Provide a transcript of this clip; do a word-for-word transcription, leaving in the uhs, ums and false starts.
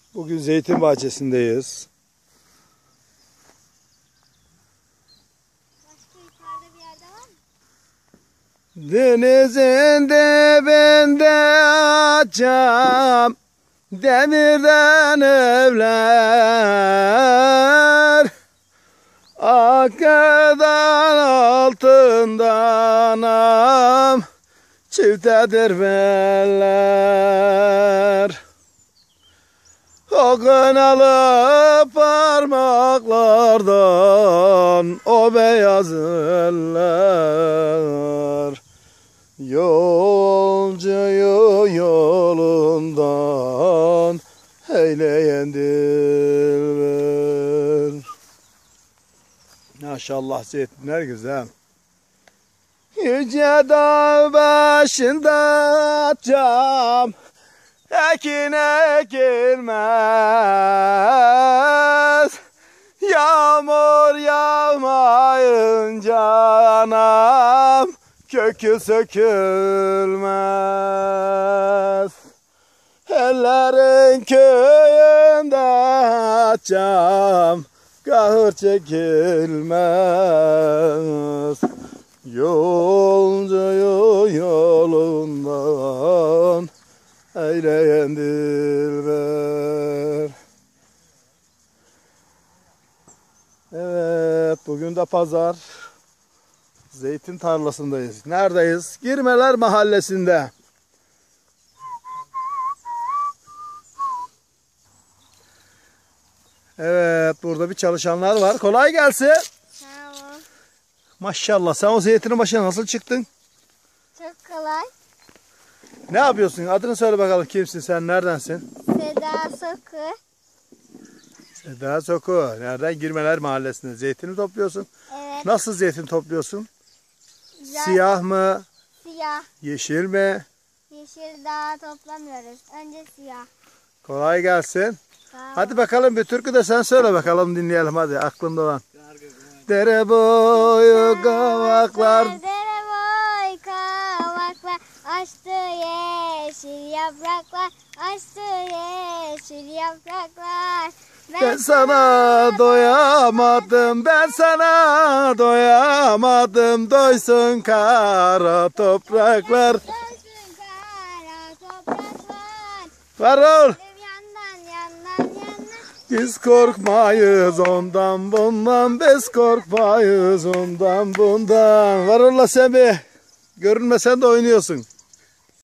Bugün zeytin bahçesindeyiz. Başka yukarıda bir yerde var mı? Denizin dibinde açam demirden evler, akkadan altından am çiftedir beller. O kınalı parmaklardan o beyaz eller, yolcuyu yolundan eyleyen dilber. Maşallah zeytinler güzel. Yüce dağ başında cam ekin ekilmez, yağmur yağmayınca anam kökü sökülmez. Ellerin köyünde cam kahır çekilmez, yolcuyu yolundan eyleyen dilber. Evet, bugün de pazar. Zeytin tarlasındayız. Neredeyiz? Girmeler Mahallesi'nde. Evet, burada bir çalışanlar var. Kolay gelsin. Tamam. Maşallah, sen o zeytinin başına nasıl çıktın? Çok kolay. Ne yapıyorsun? Adını söyle bakalım, kimsin sen, neredensin? Seda Soku. Seda Soku. Nereden? Girmeler Mahallesi'nde. Zeytini topluyorsun. Evet. Nasıl zeytin topluyorsun? Güzel. Siyah mı? Siyah. Yeşil mi? Yeşil daha toplamıyoruz. Önce siyah. Kolay gelsin. Tamam. Hadi bakalım, bir türkü de sen söyle bakalım, dinleyelim hadi, aklında olan. Dere boyu kavaklar. Dere boy kavaklar, açtı yeşil yapraklar, açtı yeşil yapraklar. Ben sana doyamadım, ben sana doyamadım, doysun kara topraklar. Dönsün kara topraklar. Varol. Yandan yandan yandan. Biz korkmayız ondan bundan, biz korkmayız ondan bundan. Varolla sen bir görünmesen de oynuyorsun.